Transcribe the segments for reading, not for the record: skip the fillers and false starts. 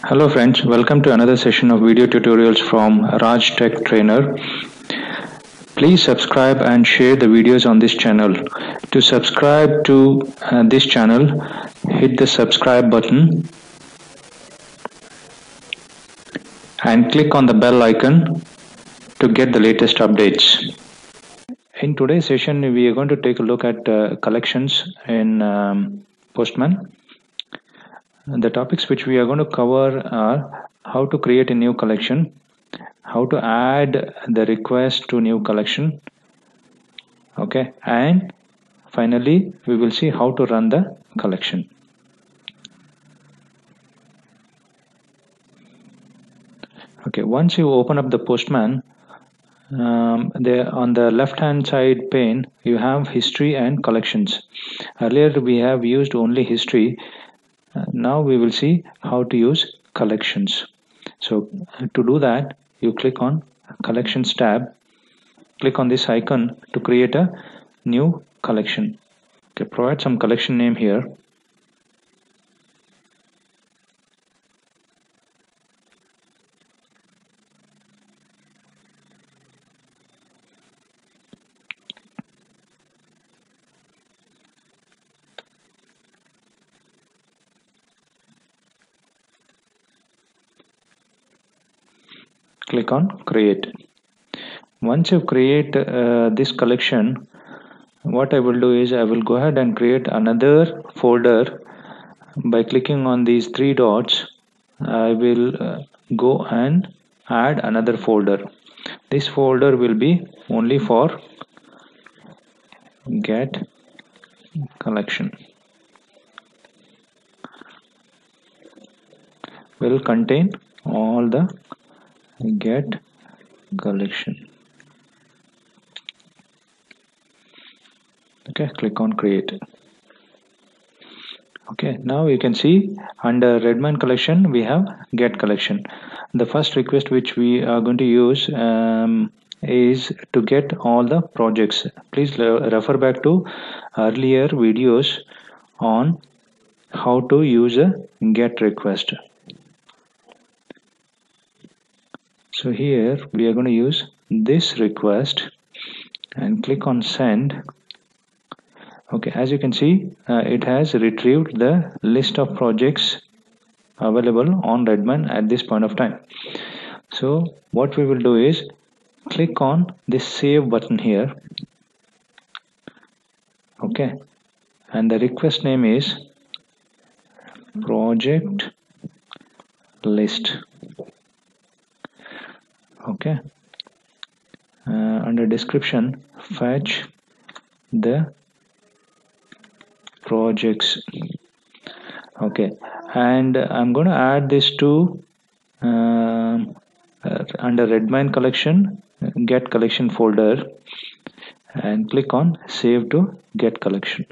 Hello friends, welcome to another session of video tutorials from Raj Tech Trainer. Please subscribe and share the videos on this channel. To subscribe to this channel, hit the subscribe button and click on the bell icon to get the latest updates. In today's session, we are going to take a look at collections in Postman. The topics which we are going to cover are how to create a new collection, how to add the request to new collection, okay, and finally we will see how to run the collection. Okay, once you open up the Postman, there on the left hand side pane you have history and collections. Earlier we have used only history. Now we will see how to use collections. So to do that, you click on collections tab, click on this icon to create a new collection. Okay, provide some collection name here. Click on create. Once you create this collection, what I will do is I will go ahead and create another folder by clicking on these three dots. I will go and add another folder. This folder will be only for get collection. Will contain all the get collection. Okay, click on create. Okay, now you can see under Redmine collection we have get collection. The first request which we are going to use is to get all the projects. Please refer back to earlier videos on how to use a get request. So here we are going to use this request and click on send. Okay, as you can see, it has retrieved the list of projects available on Redmine at this point of time. So what we will do is click on this save button here. Okay, and the request name is project list. Okay, under description, fetch the projects. Okay, and I'm going to add this to under Redmine collection get collection folder and click on save to get collection.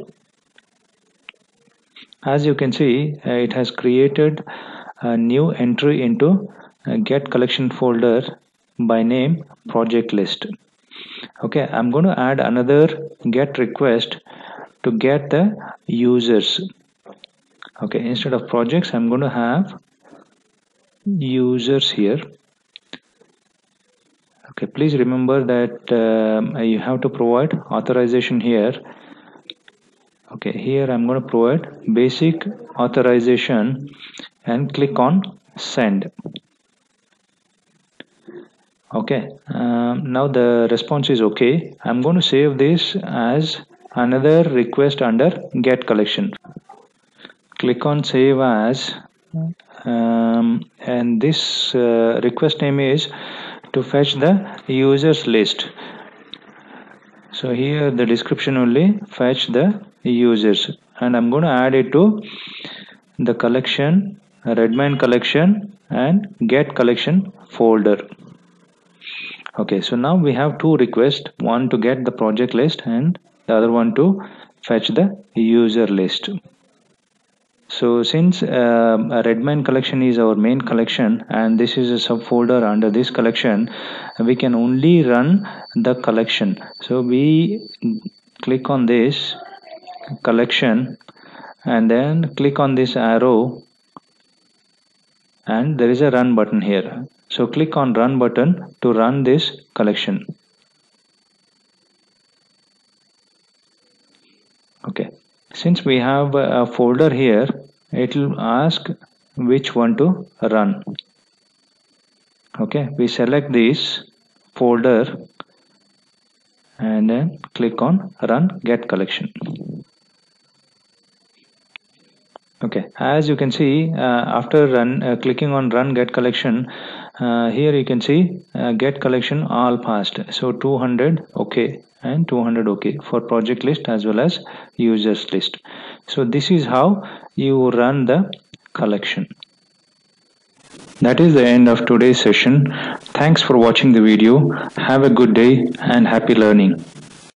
As you can see, it has created a new entry into get collection folder by name project list. Okay, I'm going to add another get request to get the users. Okay, instead of projects I'm going to have users here. Okay, please remember that you have to provide authorization here. Okay, here I'm going to provide basic authorization and click on send. Okay, now the response is okay. I'm going to save this as another request under get collection. Click on save as and this request name is to fetch the users list. So here the description only fetch the users, and I'm going to add it to the collection Redmine collection and get collection folder. Okay, so now we have two requests, one to get the project list and the other one to fetch the user list. So since Redmine collection is our main collection and this is a subfolder under this collection, we can only run the collection. So we click on this collection and then click on this arrow and there is a run button here. So click on run button to run this collection. Okay, since we have a folder here, it will ask which one to run. Okay, we select this folder and then click on run get collection. Okay, as you can see, after clicking on run get collection, here you can see get collection all passed. So 200 okay and 200 okay for project list as well as users list. So this is how you run the collection. That is the end of today's session. Thanks for watching the video. Have a good day and happy learning.